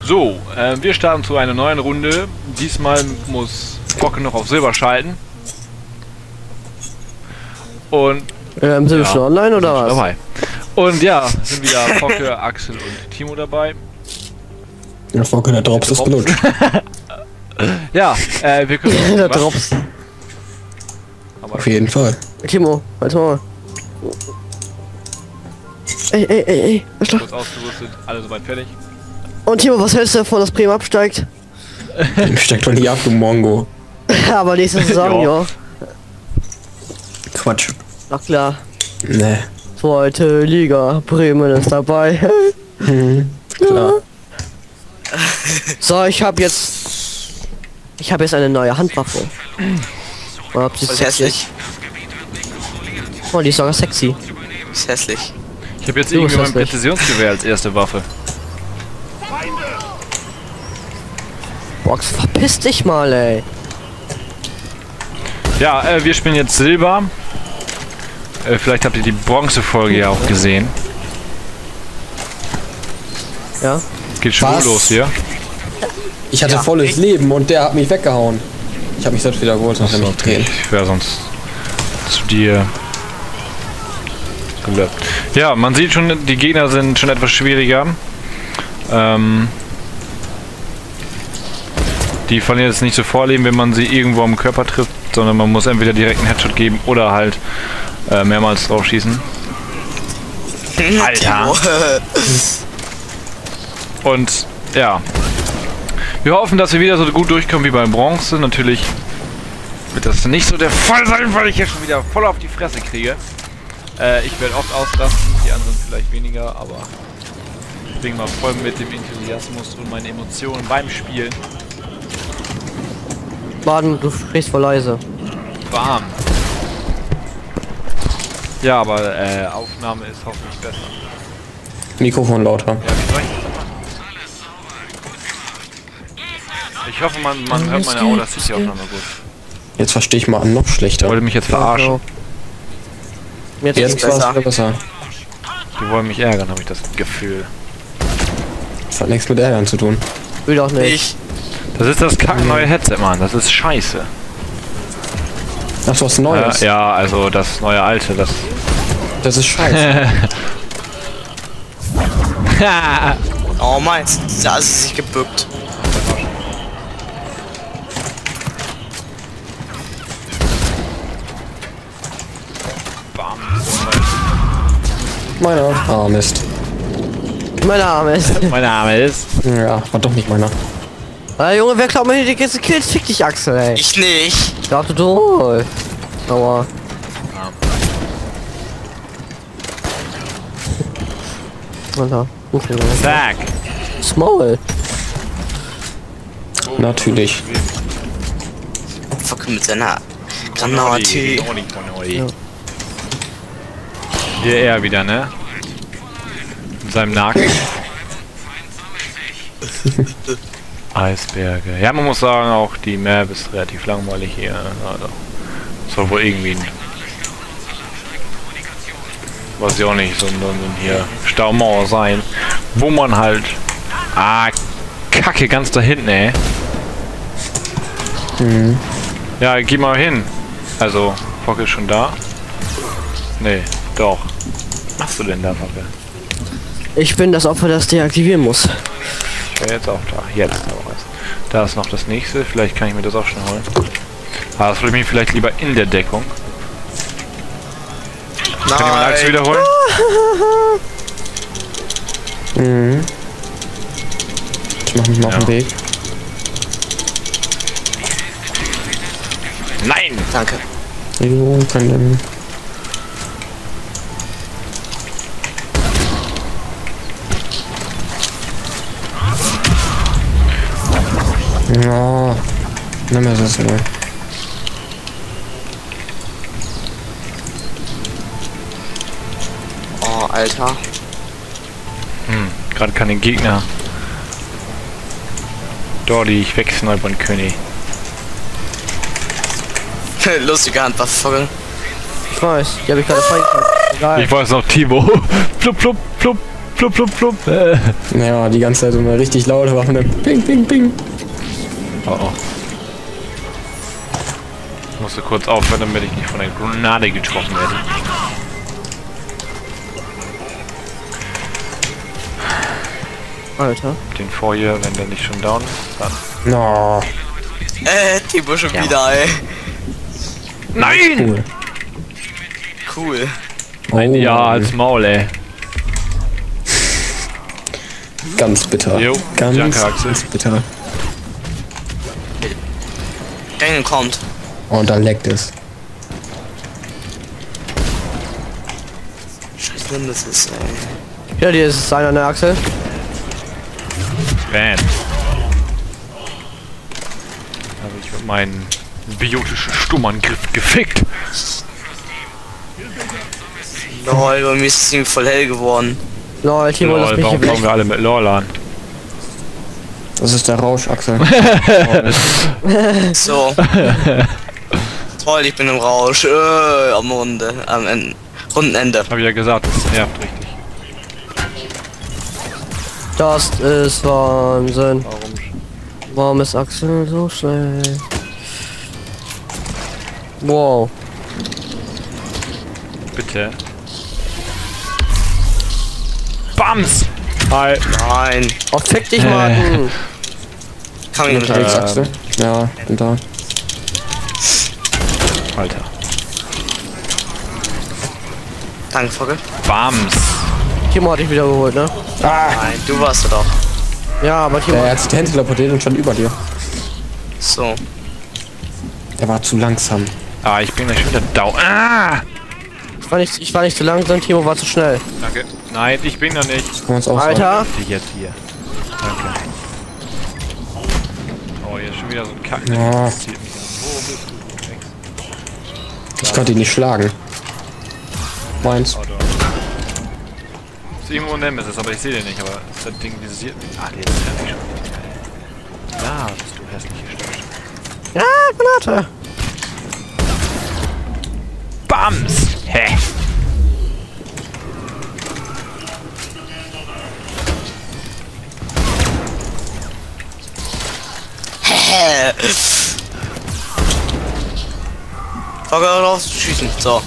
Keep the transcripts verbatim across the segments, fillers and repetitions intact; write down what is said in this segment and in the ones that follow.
So, äh, wir starten zu einer neuen Runde. Diesmal muss Bocke noch auf Silber schalten. Und ähm, sind wir schon online oder was? Dabei. Und ja, sind wieder Bocke, Axel und Timo dabei. Ja, Bocke, der Drops ist gelutscht. Ja, äh, wir können der Drops. Aber auf jeden Fall. Timo, halt mal. Ey, ey, ey, ey, was doch? Kurz ausgerüstet, alle soweit fertig. Und Timo, was hältst du davon, dass Bremen absteigt? Steigt doch nie ab, du Mongo. Aber nächste Saison, ja. Quatsch. Ach klar. Nee. Zweite Liga, Bremen ist dabei. Hm, klar. So, ich habe jetzt... Ich habe jetzt eine neue Handwaffe. Oh, sie ist hässlich. Oh, die ist sogar sexy. Ist hässlich. Ich habe jetzt Du irgendwie bist mein hässlich. Präzisionsgewehr als erste Waffe. Box, verpiss dich mal, ey. Ja, äh, wir spielen jetzt Silber. Äh, vielleicht habt ihr die Bronze-Folge ja auch gesehen. Ja? Geht schon Was? los hier. Ich hatte Ja, volles ich- Leben und der hat mich weggehauen. Ich habe mich selbst wieder geholt, nachdem ich drehen. Ich wäre sonst zu dir gelöppt. Ja, man sieht schon, die Gegner sind schon etwas schwieriger. Ähm, die verlieren jetzt nicht so Vorleben, wenn man sie irgendwo am Körper trifft, sondern man muss entweder direkt einen Headshot geben oder halt äh, mehrmals drauf schießen. Alter! Und ja, wir hoffen, dass wir wieder so gut durchkommen wie bei Bronze. Natürlich wird das nicht so der Fall sein, weil ich hier schon wieder voll auf die Fresse kriege. Äh, ich werde oft ausrasten, die anderen vielleicht weniger, aber ich bin mal voll mit dem Enthusiasmus und meinen Emotionen beim Spielen. Baden, du sprichst voll leise. Warm. Ja, aber äh, Aufnahme ist hoffentlich besser. Mikrofon lauter. Ja, wie soll ich das machen? Ich hoffe, man, man hört meine Audacity-Aufnahme gut. Jetzt verstehe ich mal noch Ich schlechter. wollte mich jetzt verarschen. Jetzt, Jetzt ist war es besser. wieder besser. Die wollen mich ärgern, habe ich das Gefühl. Das hat nichts mit Ärgern zu tun. will doch nicht. Ich. Das ist das kackneue Headset, Mann. Das ist scheiße. Ach, was Neues. Äh, ja, also das neue alte, das... Das ist scheiße. Oh meins. Da ist es sich gebückt. Bam. Meiner. Ah, Mist. Mein Name ist. Mein Name ist... Ja, war doch nicht meiner. Ah, Junge, wer klaut mir hier die ganzen Kills? Fick dich, Axel, ey. Ich nicht. Ich dachte, du. Aua. Alter. Zack. Small. Natürlich. Fuck mit seiner Granate. Ja. Hier er wieder, ne? Mit seinem Nacken. Eisberge. Ja, man muss sagen, auch die Map ist relativ langweilig hier. Also, soll wohl irgendwie ein... Weiß ich auch nicht, so ein, so ein hier Staumauer sein. Wo man halt... Ah, Kacke, ganz da hinten, ey. Mhm. Ja, geh mal hin. Also, Fock ist schon da. Nee, doch. Was machst du denn da, Fock? Ich bin das Opfer, das deaktivieren muss. Ich wäre jetzt auch da. Jetzt aber was. Da ist noch das nächste. Vielleicht kann ich mir das auch schon holen. Aber das würde ich mir vielleicht lieber in der Deckung. Kann ich meine Axt wiederholen? Mhm. Ich mach mich mal auf den Ja. Weg. Nein! Danke. Jo, kann denn. Ja, nimm mir das mal. Oh, Alter. Hm, gerade kann den Gegner. Dordi, ich wegschneubern König. Lustige Handwaffe. Ich weiß, die habe ich gerade freigeschaltet. Egal. Ich weiß noch, Timo. Flup, flup, flup, Plupp, plupp, plupp. Äh. Ja, die ganze Zeit immer richtig laut machen. Ping, ping, ping. Oh, oh. Ich musste kurz aufhören, damit ich nicht von der Granate getroffen werde. Alter. Den Vorher, wenn der nicht schon down ist, dann... No. Äh, Timo schon Ja. wieder, ey. Nein! Cool. Cool. Ein Oh, Ja Mann. als Maul, ey. Ganz bitter. Jo, ganz, danke, Axel. ganz bitter. Gänge kommt. Und dann leckt es. Scheiß Lindes ist, ey. Ja, hier ist einer an der Achse. Bam. Habe ich mit meinem biotischen Stummangriff gefickt. Lol, bei mir ist es irgendwie voll hell geworden. Lol, Timo, lass Lol, mich warum hier fangen weg. wir alle mit LOL an? Das ist der Rausch, Axel. So. Toll, ich bin im Rausch. Äh, am Runde. Am Ende. Rundenende. Hab ich ja gesagt, das nervt richtig. Das ist Wahnsinn. Warum? Warum ist Axel so schnell? Wow. Bitte. Bams! Hi. Nein. Oh, fick dich, Martin. Kann mich nicht Unterwegs, Ähm. Axel. Ja, bin da. Alter. Danke, Vogel. Bams! Timo hat dich wieder geholt, ne? Nein, du warst es doch. Ja, aber Timo. Der hat sich dahin teleportiert und stand über dir. So. Der war zu langsam. Ah, ich bin gleich schon wieder down. Ah! Ich war nicht, ich war nicht zu langsam, Timo war zu schnell. Danke. Nein, ich bin noch nicht. Kann man uns auch sagen. Alter. Die jetzt hier. Danke. Oh, hier ist schon wieder so ein Kack. Ja. Das zieht mich an. Wo bist du? Rex? Ich konnte ihn nicht schlagen. Meins. Oh, da. Ist irgendwo ein Nemesis, aber ich sehe den nicht, aber das Ding visiert mich. Ah, der ist fertig schon. Da bist du hässliche Störche. Ja, Granate. Bams! Hä? Hä? Vogel raus, schießen. So.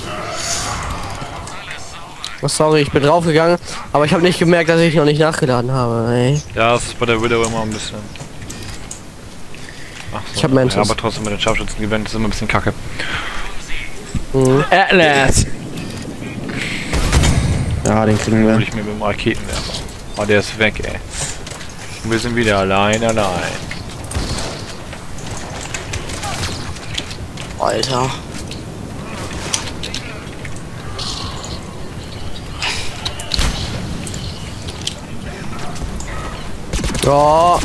Oh, sorry, ich bin draufgegangen, aber ich habe nicht gemerkt, dass ich noch nicht nachgeladen habe. Ey. Ja, das ist bei der Widow immer ein bisschen. Ach so. Ich hab Mantis. Ja, aber trotzdem mit den Scharfschützen gewinnen ist immer ein bisschen kacke. Mhm. Atlas! Ja, den kriegen Würde wir. ich mir mit dem Raketenwerfer. Oh, der ist weg, ey. Und wir sind wieder allein, allein. Alter. Ja,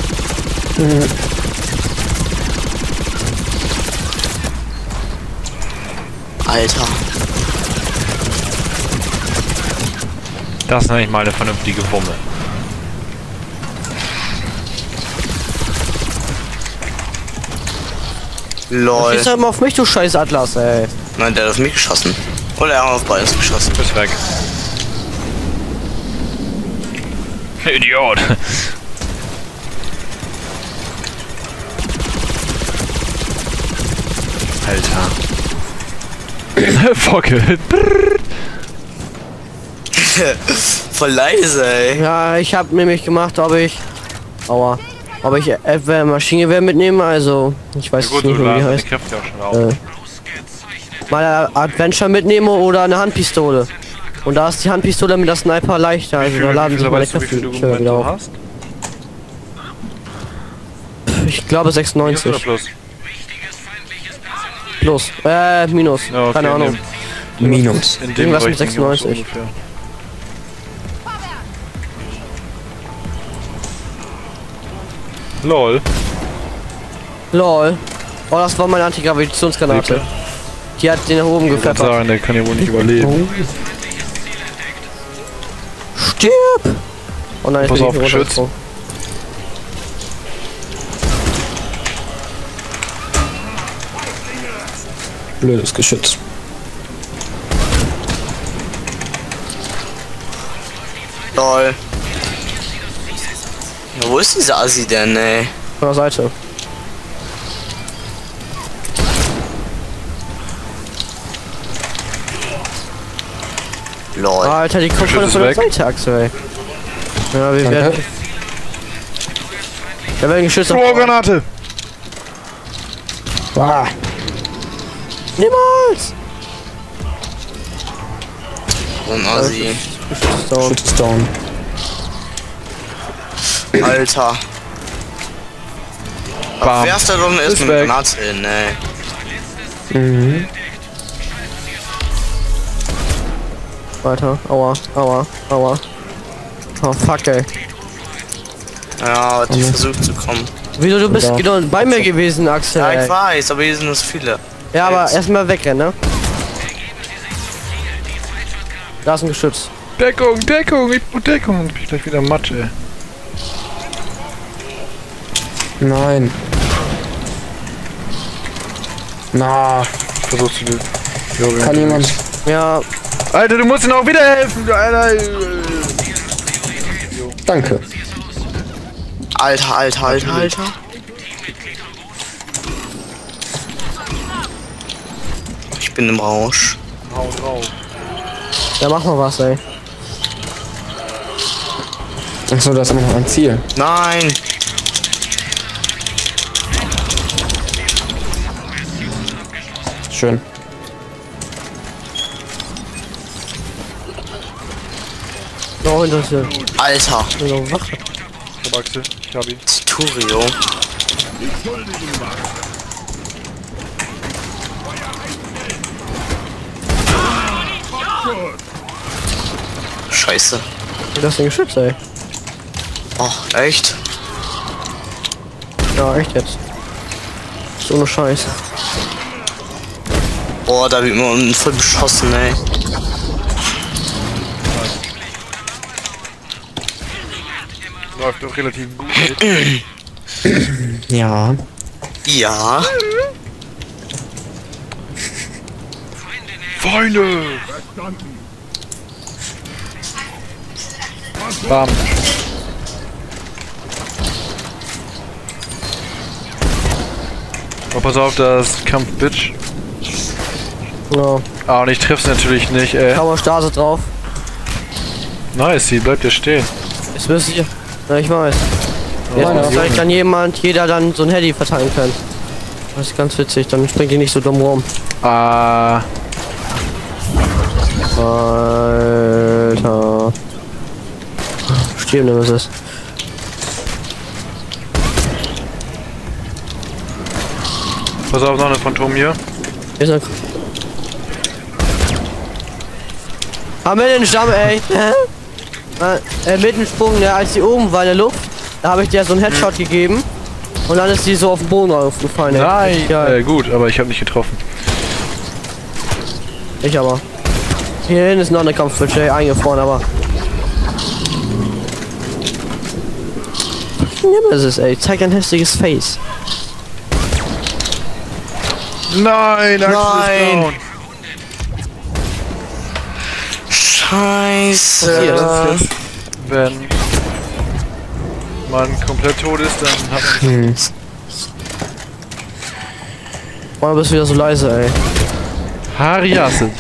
Alter. Das nenne ich mal eine vernünftige Wumme. Lol. schieß doch immer auf mich, du scheiß Atlas, ey. Nein, der hat auf mich geschossen. Oder er hat auf beides geschossen. Ist weg. Idiot! Alter. Focke. Voll leise, ey. Ja, ich habe nämlich gemacht, ob ich... Aua. Ob ich etwa Maschinengewehr mitnehme, also... Ich weiß Ja, gut, nicht, du wie die hast die heißt. Kräfte auch schon auf. Äh, mal ein Adventure mitnehme oder eine Handpistole. Und da ist die Handpistole mit der Sniper leichter, also da laden sich meine weißt du, wie Kräfte viel du im schneller Moment wieder so auf. hast? Ich glaube Minus oder sechsundneunzig. plus? Plus. Äh, minus. Ja, okay, Keine in Ahnung. dem- Minus. In dem Irgendwas mit Bereich ging auch so sechsundneunzig. ungefähr. Lol. Lol. Oh, das war meine Antigravitationsgranate. Bitte? Die hat den nach oben Ich würde gepfeffert. sagen, der kann ja wohl nicht überleben. Stirb! Oh nein, ich Pass bin auf, nicht Geschütz. runtergesprungen. Blödes Geschütz. Lol. wo ist dieser Assi denn, ey? Von der Seite. Lol. Alter, die kommt von Schütz von der ist weg. Seite, Axel, ey. Ja, wir Danke. werden... Wir werden geschützt. Oh, Granate! Ah, Niemals! So ein Assi. Geschützt down. Shit ist down. Alter. Bam. Wer ist da drin ist Ist mit weg. Granate hin, ey? Mhm. Weiter. Aua, aua, aua. Oh, fuck, ey. Ja, die Mhm. versucht zu kommen. Wieso, du bist Ja. genau bei mir gewesen, Axel, Ja, ich ey. weiß, aber hier sind es viele. Ja, aber Jetzt. erstmal wegrennen, ne? Da ist ein Geschütz. Deckung, Deckung, ich brauch Deckung. Ich bin gleich wieder Matsch, ey. Nein. Na, Versuchst du die... kann jemand. Ja, Alter, du musst ihnen auch wieder helfen, du Alter. Danke. Alter, alter, alter, alter. Ich bin im Rausch. Hau drauf. ja, mach mal was, ey. Achso, da ist immer noch ein Ziel. Nein! Schön. Oh, hinter dir. Alter! So, Wache. Ich hab Axel, ich hab ihn. Turio. Scheiße. Das ist ein Geschütz, ey. Oh, echt? Ja, echt jetzt. So eine Scheiße. Boah, da wird man voll beschossen, ey. Läuft doch relativ gut. Ja. Ja. Freunde! Bam. Oh, pass auf, das Kampf, Bitch. Ja. Ah, und ich triff's natürlich nicht, ey. Schau mal Stase drauf. Nice, sie bleibt ja stehen. Jetzt müsst ihr. Ja, ich weiß. Jetzt ja, muss ja. vielleicht dann jemand, jeder dann so ein Handy verteilen können. Das ist ganz witzig, dann springt die nicht so dumm rum. Ah, Alter. Stirb, nimm es. pass auf, noch eine Phantom hier. Hier ist ein. Haben wir den Stamm, ey? Äh, äh, mit dem Sprung, ne, als die oben war in der Luft, da habe ich dir so einen Headshot gegeben. Und dann ist die so auf den Boden aufgefallen, ey. Nein! Ja, Äh, gut, aber ich habe nicht getroffen. ich aber. Hier hinten ist noch eine Kampfbitch, ey, eingefroren, aber. Nimm es, ey. Zeig dein hässliches Face. Nein, Axel Nein. ist down. Scheiße. Hier, Das ist jetzt, wenn man komplett tot ist, dann hat man... Hm. Mann, du bist wieder so leise, ey. Hariasis.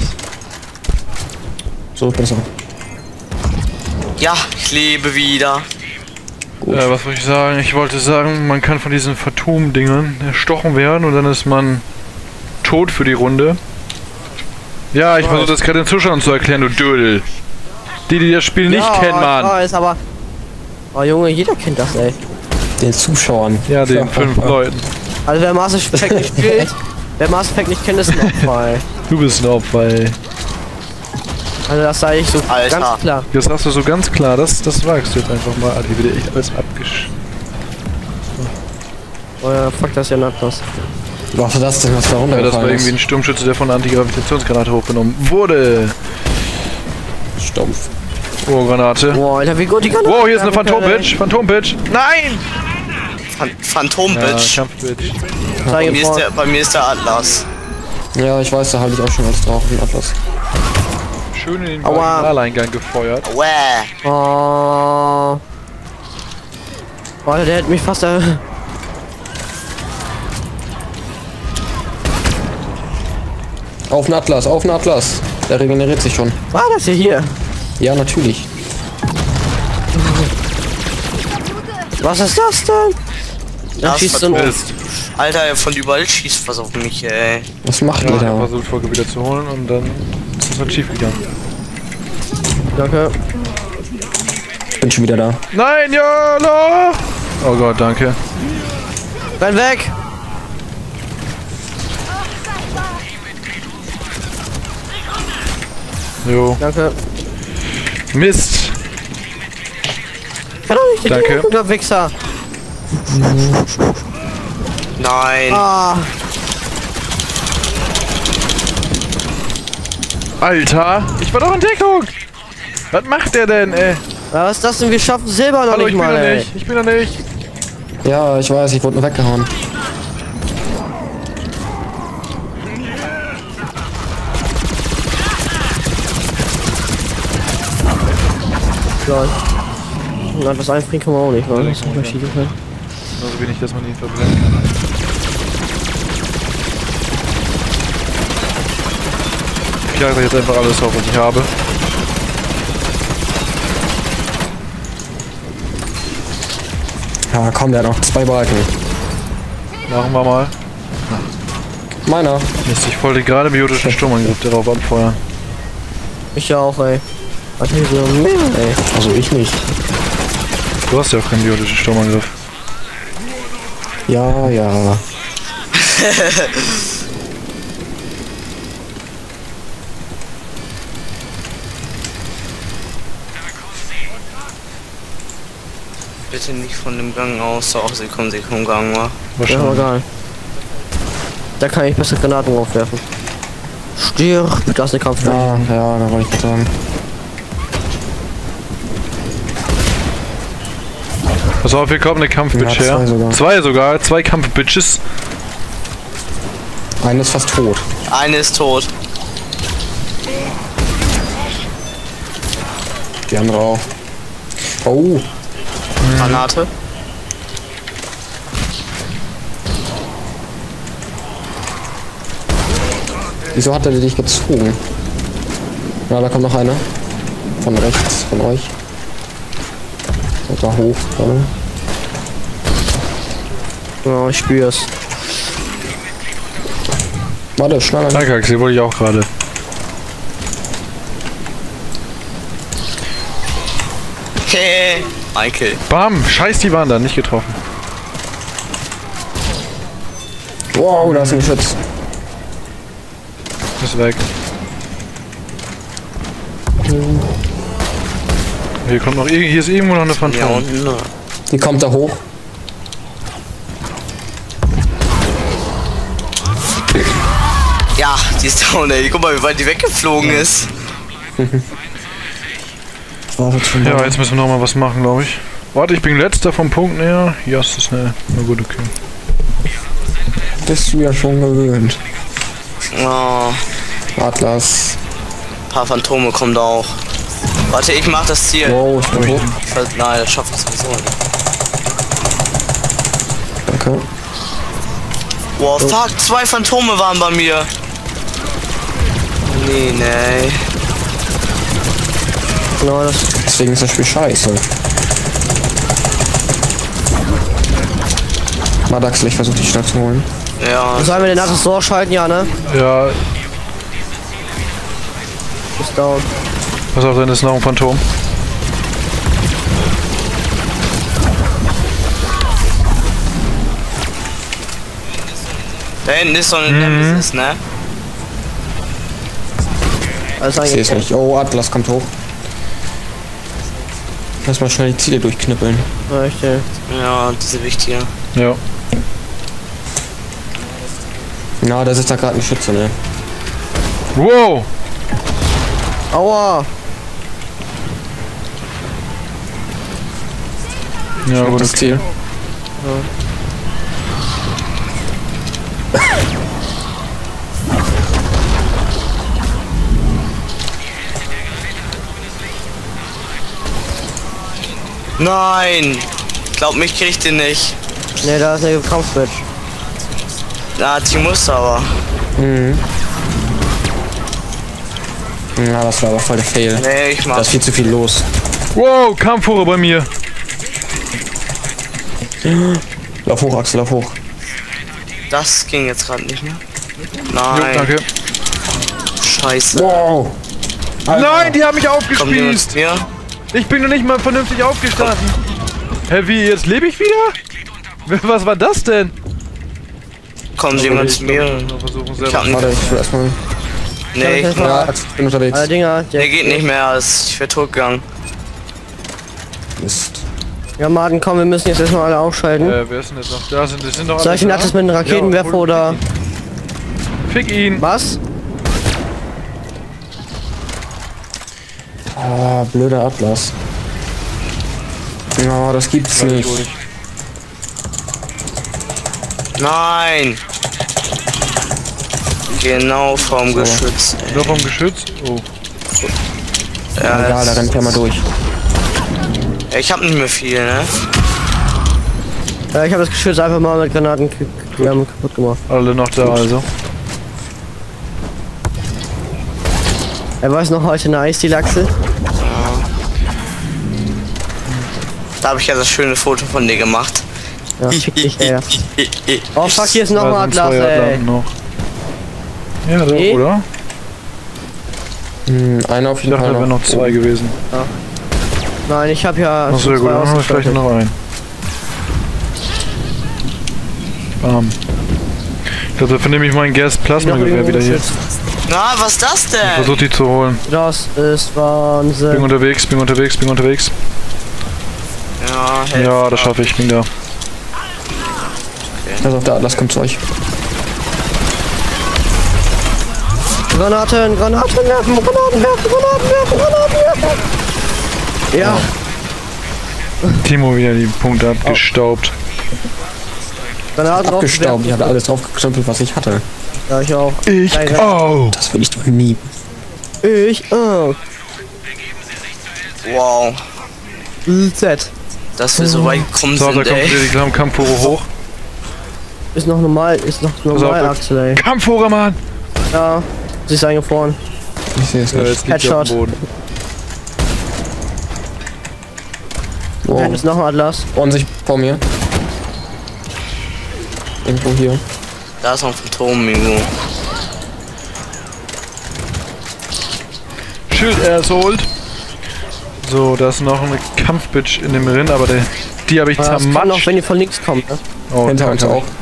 So besser. Ja, ich lebe wieder. Äh, was wollte ich sagen? Ich wollte sagen, man kann von diesen Phantom-Dingern erstochen werden und dann ist man tot für die Runde. Ja, ich versuche das gerade den Zuschauern zu erklären, du Dödel. Die, die das Spiel nicht kennen, Ich Mann. weiß, aber. Oh Junge, jeder kennt das, ey. Den Zuschauern. Ja, den fünf Leuten. Also wer Mass Effect nicht spielt, wer Mass Effect nicht kennt, ist ein Opfer, ey. Du bist ein Opfer, ey. Also das sage ich so Alter. ganz klar. Das sagst du so ganz klar, das, das wagst du jetzt einfach mal. Adi, wieder echt alles abgesch... Oh ja, fuck das ja nicht das. Was war das denn, was da Ja, das war runtergefallen irgendwie ein ist? Sturmschütze, der von der Antigravitationsgranate hochgenommen wurde. Stumpf. Oh, Granate. Boah, Alter, wie gut die kann. Wow, hier ist eine Phantom-Bitch. Phantom-Bitch. Nein! Phan Phantom-Bitch. Ja, Kampf-Bitch. bei, Zeige mir ist vor. der, bei mir ist der Atlas. Ja, ich weiß, da habe ich auch schon als drauf den Atlas. Schön in den Aua. Vaginaleingang gefeuert. Wäh. Oh. Alter, der hat mich fast... Äh Auf den Atlas, auf den Atlas. Der regeneriert sich schon. War das hier hier? Ja, natürlich. Was ist das denn? Da Das schießt war so ein... tot. Alter, von überall schießt was auf mich, ey. Was macht Ja, ihr ich hab da? versucht, Folge wieder zu holen und dann ist es halt schief gegangen. Danke. Bin schon wieder da. Nein, ja, no! Oh Gott, danke. Renn weg! Jo. Danke. Mist. Kann doch nicht, Danke. der Wichser. Nein. Ah, Alter, ich war doch in Deckung. Was macht der denn, ey? was ist das denn? Wir schaffen Silber noch Hallo, nicht ich bin mal, da ey. nicht. Ich bin da nicht. Ja, ich weiß, ich wurde nur weggehauen. Lol. Und etwas einfrieren kann man auch nicht, weil das nicht mehr schießen können. Genauso wenig, dass man ihn verbrennen kann. Ich jage jetzt einfach alles auf, was ich habe. Ja, komm, der hat noch zwei Balken. Machen wir mal. Meiner. Mist, ich wollte gerade biotischen Sturmangriff darauf abfeuern. Ich ja auch, ey. Was hier so mehr, ey. Also ich nicht. Du hast ja auch keinen biotischen Sturmangriff. Ja, ja. Bitte nicht von dem Gang aus, auch sie kommen, sie kommen Gang, wa? Ja, aber Wahrscheinlich. egal. Da kann ich besser Granaten aufwerfen. Stirb, das ist eine Kampfstelle. Ja, ja, da wollte ich gerade sagen. Pass auf, hier kommt eine Kampfbitch Ja, zwei her. sogar. Zwei sogar, zwei Kampfbitches. Eine ist fast tot. Eine ist tot. Die andere auch. Oh, Granate. wieso hat er dich gezogen? Ja, da kommt noch eine. Von rechts, von euch. Und da hoch, oder? Ja, ich spür's. Warte, schneller. Danke, Axel, wollte ich auch gerade. Hey, Michael. Bam! Scheiß, die waren da, nicht getroffen. Wow, da ist ein Geschütz. Ist weg. Hier kommt noch, ir- hier ist irgendwo noch eine Ja, Phantom. unten. ne? Die kommt da hoch. Ja, die ist down, ey. Guck mal, wie weit die weggeflogen ist. Das war jetzt schon Ja, da. jetzt müssen wir noch mal was machen, glaube ich. Warte, ich bin letzter vom Punkt näher. Ja, ist das schnell. Na gut, okay. Bist du ja schon gewöhnt. Oh, Atlas. ein paar Phantome kommen da auch. Warte, ich mach das Ziel. Wow, ich bin hoch. Ver- Nein, das schafft es sowieso nicht. Danke. Wow, fuck, zwei Phantome waren bei mir. Nee, nee. Genau, das. Deswegen ist das Spiel scheiße. Madaxel, ich versuche die Stadt zu holen. Ja, Sollen wir den Atlas so schalten, ja, ne? Ja, Ist down. pass auf, da ist noch ein Phantom. da hinten ist so eine Nemesis, ne? Also Ich sehe es eigentlich. nicht. Oh, Atlas kommt hoch. Lass mal schnell die Ziele durchknüppeln. Ja, ich, äh, Ja, diese wichtige. Ja. Na, da sitzt da gerade ein Schütze, ne? Wow! Aua! Ja, gut, Das okay. Ziel. Nein! glaub, mich kriegt ihr nicht. Ne, da ist eine Kampfswitch. Na, die muss aber. Mhm. Ja, das war aber voll der Fail. Nee, ich mach. Da ist viel zu viel los. Wow, Kampfhure bei mir. Lauf hoch, Axel, lauf hoch. Das ging jetzt gerade nicht mehr. Jo, Nein. danke. Scheiße. Wow. Alter. Nein, die haben mich Kommt jemand aufgespießt. zu mir? Ich bin noch nicht mal vernünftig aufgestanden. Hä, wie, jetzt lebe ich wieder? Was war das denn? Kommt jemand zu mir? Versuchen Ich hab Warte, nicht. ich will erstmal. Nee, ich, Ja, Axel, ich bin unterwegs. Alle Dinger. der geht nicht mehr. Ich wär tot gegangen. Mist. Ja, Martin, komm, wir müssen jetzt erstmal alle ausschalten. Äh, wer ist denn jetzt noch da? Sind, sind noch Soll ich den Atlas mit einem Raketenwerfer Ja, hol- oder... Fick ihn. Was? Ah, blöder Atlas. Ja, das gibt's nicht. Nein! Genau vorm So. Geschütz. ey. Nur vom Geschütz? Oh. Ja, Egal, da rennt ja mal durch. ich hab nicht mehr viel, ne? Ja, ich habe das Geschütz einfach mal mit Granaten k- k- ähm, kaputt gemacht. Alle noch da also. Er weiß noch heute nice, die Lachse. Da habe ich ja das schöne Foto von dir gemacht. Ja, fick dich, ey. Oh fuck, hier ist noch Da ein sind Atlas, zwei ey. Atlanten noch. Ja, doch, Nee. oder? Hm, einer auf Ich jeden dachte, Fall da wären noch zwei gewesen. Nein, ich habe ja Achso, ja schon gut, zwei dann haben wir vielleicht ausgestattet. noch einen. Bam. Ich glaube, da finde ich mein Gas-Plasma-Gewehr wieder hier. Na, was ist das denn? Versuch die zu holen. Das ist Bin Wahnsinn. unterwegs, bin unterwegs, bin unterwegs. Ja, helf Ja, mal. das schaffe ich, bin da. Also der Atlas kommt zu euch. Granaten, Granaten werfen, Granaten werfen, Granaten werfen, Granaten werfen. Ja, Timo wieder die Punkte abgestaubt. Granaten drauf Abgestaubt. Ich werfen. hatte alles draufgekrempelt, was ich hatte. Ja, ich auch. Ich Geil. auch. Das will ich doch nie. Ich auch. Wow, Z. dass wir so weit gekommen So, da sind, kommt ey. wieder die kleinen Kampfhure hoch. Ist noch normal, ist noch normal, auf, Axel, ey. Kampfhure, Mann! Ja, sie ist eingefroren. Ich sehe es Ja, nicht. jetzt liegt sie auf dem Headshot. Boden. Da Wow. ist noch ein Atlas. Und sich vor mir. Irgendwo hier. Da ist noch ein Phantom, Mingo. Schild ersold. So, da ist noch eine Kampfbitch in dem Rinn, aber der, die habe ich Das kann noch, zermatscht. wenn die von links kommt, ne? Oh, Hinter uns danke. auch.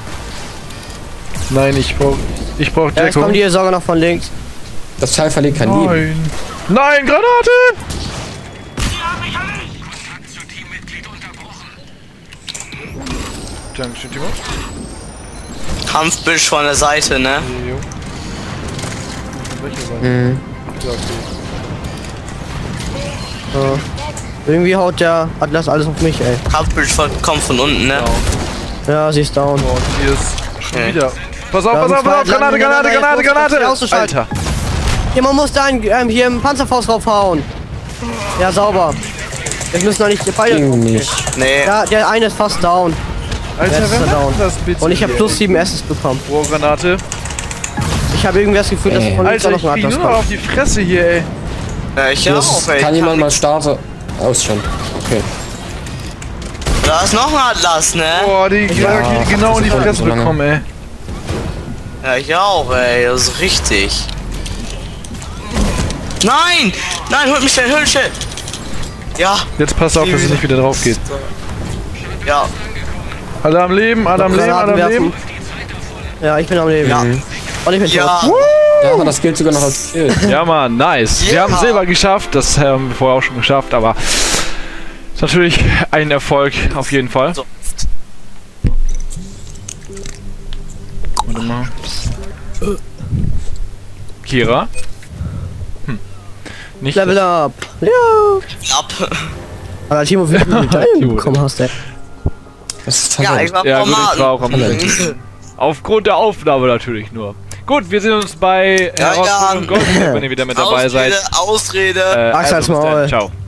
Nein, ich brauch, ich brauch Ja, jetzt Deckung. kommen die sogar noch von links. Das Teil verliert kein Leben. Nein. Nein, Granate! Dankeschön, Timo. Kampfbild von der Seite, ne? Jo. Welche Seite? Mhm. Ja, okay. Ja. Irgendwie haut der Atlas alles auf mich, ey. Kampfbild von, kommt von unten, ne? Ja, sie ist down. So, und hier ist schon Okay. wieder. Pass auf, Da pass sind auf, pass zwei auf, Granate, Atlanten Granate, Granate, hintereinander, jetzt Granate! muss ich auszuschalten. Alter! Hier, man muss da ein, ähm, hier einen Panzerfaust draufhauen. Ja, sauber. Jetzt müssen noch nicht beide. Ging nicht. Nee. Ja, der eine ist fast down. Alter, Jetzt ist wer er macht down. das bitte? Und ich habe hier? plus sieben Esses bekommen. Oh, Granate. Ich habe irgendwie das Gefühl, dass Ey. von links auch Alter, noch ich ein krieg Atlas nur noch kommt. auf die Fresse hier, ey. Ja, ich Das auch, ey. kann jemand mal starten. Aus schon. Okay. Da ist noch ein Atlas, ne? Boah, die Ja, ja, genau in die das dauert Fresse so lange. bekommen, ey. Ja, ich auch, ey. Das ist richtig. Nein! Nein, holt mich schnell, holt mich schnell! Ja, Jetzt passt auf, dass es nicht wieder drauf geht. ja. Alle am Leben, alle am Leben, alle Granaten am werfen. Leben. Ja, ich bin am Leben. Ja. Und ich bin Ja. tot. Ja, aber das gilt sogar noch als Kill. Ja, Mann, nice. Wir Ja. haben Silber geschafft, das haben wir vorher auch schon geschafft, aber ist natürlich ein Erfolg auf jeden Fall. So. Warte mal. Kira? Hm. Nicht Level up. Ja. Ab. Aber Timo, wie viele Medaillen du Timo, bekommen hast, ey. Das ist Ja, ich war Ja, gut, ich war auch am Formaten. Aufgrund der Aufnahme natürlich nur. Gut, wir sehen uns bei Ja, Herausforderung ja. Gold, wenn ihr wieder mit dabei seid. Ausrede, Ausrede. Äh, Axel, also, bis Maul. dann. Ciao.